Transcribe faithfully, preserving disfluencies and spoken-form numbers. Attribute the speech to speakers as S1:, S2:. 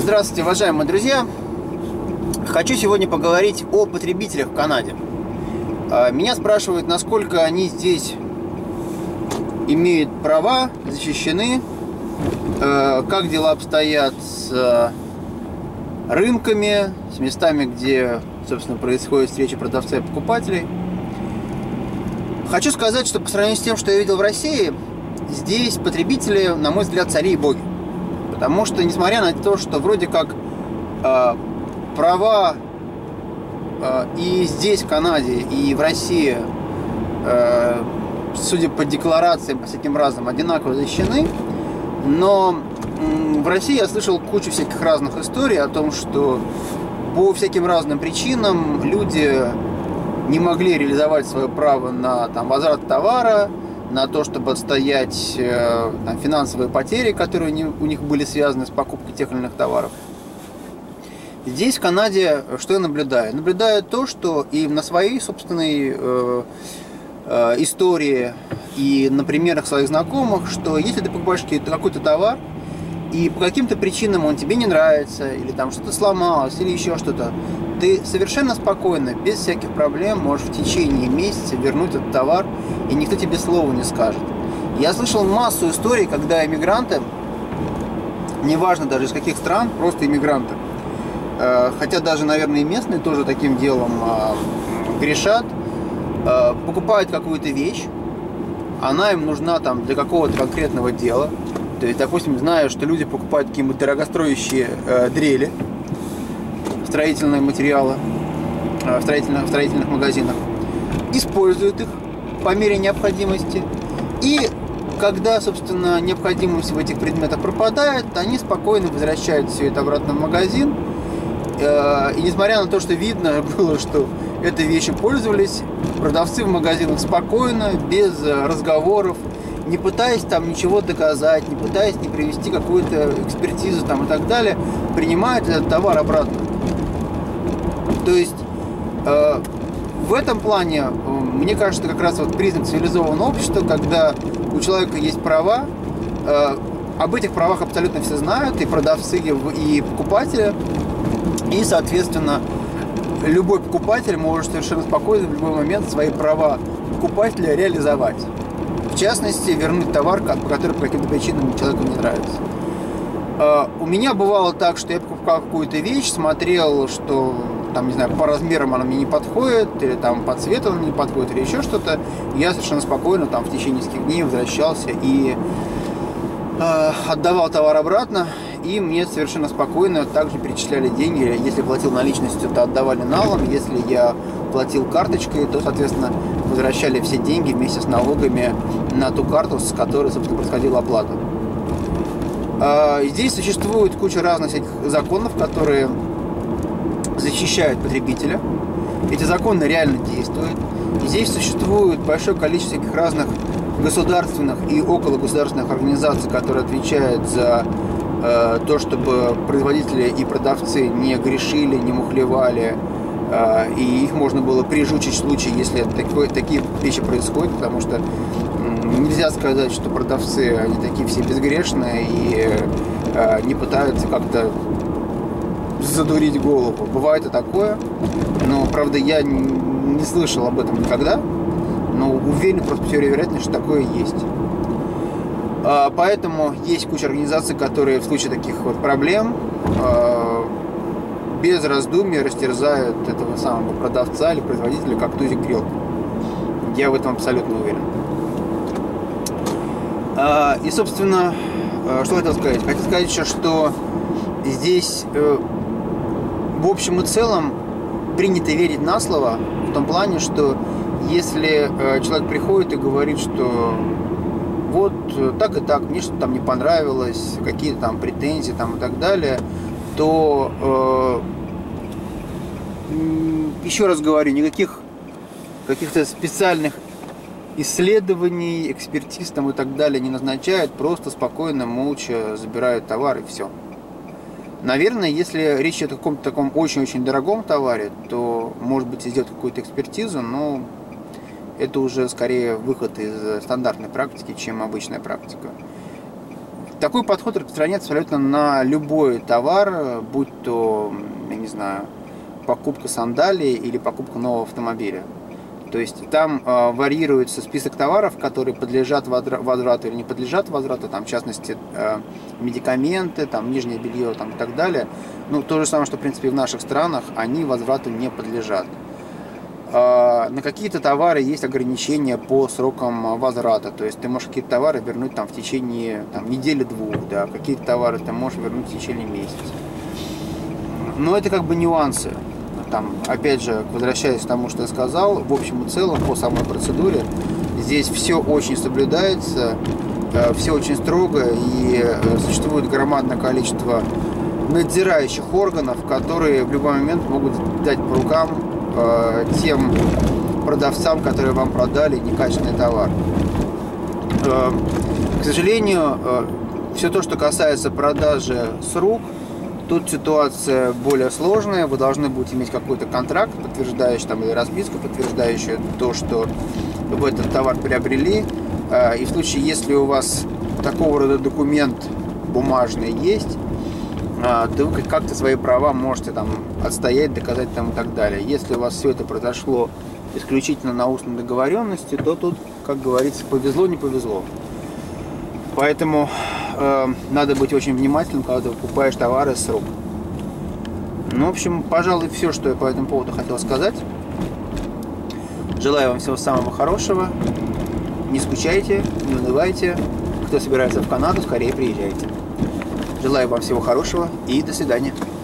S1: Здравствуйте, уважаемые друзья! Хочу сегодня поговорить о потребителях в Канаде. Меня спрашивают, насколько они здесь имеют права, защищены, как дела обстоят с рынками, с местами, где, собственно, происходит встреча продавцов и покупателей. Хочу сказать, что по сравнению с тем, что я видел в России, здесь потребители, на мой взгляд, цари и боги. Потому что, несмотря на то, что вроде как э, права э, и здесь, в Канаде, и в России, э, судя по декларациям, по всяким разным, одинаково защищены, но э, в России я слышал кучу всяких разных историй о том, что по всяким разным причинам люди не могли реализовать свое право на там, возврат товара, на то, чтобы отстоять э, там, финансовые потери, которые не, у них были связаны с покупкой тех или иных товаров. Здесь, в Канаде, что я наблюдаю? Наблюдаю то, что и на своей собственной э, э, истории, и на примерах своих знакомых, что если ты покупаешь какой-то товар, и по каким-то причинам он тебе не нравится, или там что-то сломалось, или еще что-то, ты совершенно спокойно, без всяких проблем, можешь в течение месяца вернуть этот товар, и никто тебе слова не скажет. Я слышал массу историй, когда иммигранты, неважно даже из каких стран, просто иммигранты, хотя даже, наверное, и местные тоже таким делом грешат, покупают какую-то вещь, она им нужна там для какого-то конкретного дела. То есть, допустим, знаю, что люди покупают какие-нибудь дорогостоящие э, дрели, строительные материалы э, в, строительных, в строительных магазинах, используют их по мере необходимости. И когда, собственно, необходимость в этих предметах пропадает, они спокойно возвращают все это обратно в магазин. Э, и несмотря на то, что видно было, что этой вещью пользовались, продавцы в магазинах спокойно, без разговоров, не пытаясь там ничего доказать, не пытаясь не привести какую-то экспертизу там и так далее, принимают этот товар обратно. То есть э, в этом плане, э, мне кажется, как раз вот признак цивилизованного общества, когда у человека есть права, э, об этих правах абсолютно все знают, и продавцы, и покупатели, и, соответственно, любой покупатель может совершенно спокойно в любой момент свои права покупателя реализовать. В частности, вернуть товар, по которому по каким-то причинам человеку не нравится. Uh, у меня бывало так, что я покупал какую-то вещь, смотрел, что там, не знаю, по размерам она мне не подходит, или там по цвету она не подходит, или еще что-то. Я совершенно спокойно там в течение нескольких дней возвращался и uh, отдавал товар обратно, и мне совершенно спокойно также перечисляли деньги. Если платил наличностью, то отдавали налом, если я платил карточкой, то, соответственно, возвращали все деньги вместе с налогами на ту карту, с которой, собственно, происходила оплата. Здесь существует куча разных всяких законов, которые защищают потребителя. Эти законы реально действуют. И здесь существует большое количество всяких разных государственных и окологосударственных организаций, которые отвечают за э, то, чтобы производители и продавцы не грешили, не мухлевали, и их можно было прижучить в случае, если такой, такие вещи происходят, потому что нельзя сказать, что продавцы, они такие все безгрешные и э, не пытаются как-то задурить голову. Бывает и такое, но, правда, я не, не слышал об этом никогда, но уверен просто по теории вероятности, что такое есть. Э, поэтому есть куча организаций, которые в случае таких вот проблем э, без раздумий растерзают этого самого продавца или производителя как тузик грелку. Я в этом абсолютно уверен. И, собственно, что хотел сказать? Хотел сказать еще, что здесь в общем и целом принято верить на слово, в том плане, что если человек приходит и говорит, что вот так и так, мне что-то там не понравилось, какие-то там претензии там и так далее, то э, еще раз говорю, никаких каких-то специальных исследований, экспертиз там и так далее не назначают, просто спокойно, молча забирают товар и все. Наверное, если речь идет о каком-то таком очень-очень дорогом товаре, то, может быть, сделать какую-то экспертизу, но это уже скорее выход из стандартной практики, чем обычная практика. такой подход распространяется абсолютно на любой товар, будь то, я не знаю, покупка сандалий или покупка нового автомобиля. То есть там э, варьируется список товаров, которые подлежат возврату или не подлежат возврату, там, в частности, э, медикаменты, там, нижнее белье там, и так далее. Ну, то же самое, что, в принципе, в наших странах, они возврату не подлежат. Э, на какие-то товары есть ограничения по срокам возврата. То есть ты можешь какие-то товары вернуть там, в течение там, недели-двух, да, какие-то товары ты можешь вернуть в течение месяца. Но это как бы нюансы. Там, опять же, возвращаясь к тому, что я сказал, в общем и целом по самой процедуре здесь все очень соблюдается, все очень строго, и существует громадное количество надзирающих органов, которые в любой момент могут дать по рукам тем продавцам, которые вам продали некачественный товар. К сожалению, все то, что касается продажи с рук, тут ситуация более сложная. Вы должны будете иметь какой-то контракт, подтверждающий там, или расписку, подтверждающую то, что вы этот товар приобрели. И в случае, если у вас такого рода документ бумажный есть, то вы как-то свои права можете там отстоять, доказать там и так далее. Если у вас все это произошло исключительно на устной договоренности, то тут, как говорится, повезло, не повезло. Поэтому э, надо быть очень внимательным, когда ты покупаешь товары с рук. Ну, в общем, пожалуй, все, что я по этому поводу хотел сказать. Желаю вам всего самого хорошего. Не скучайте, не унывайте. Кто собирается в Канаду, скорее приезжайте. Желаю вам всего хорошего и до свидания.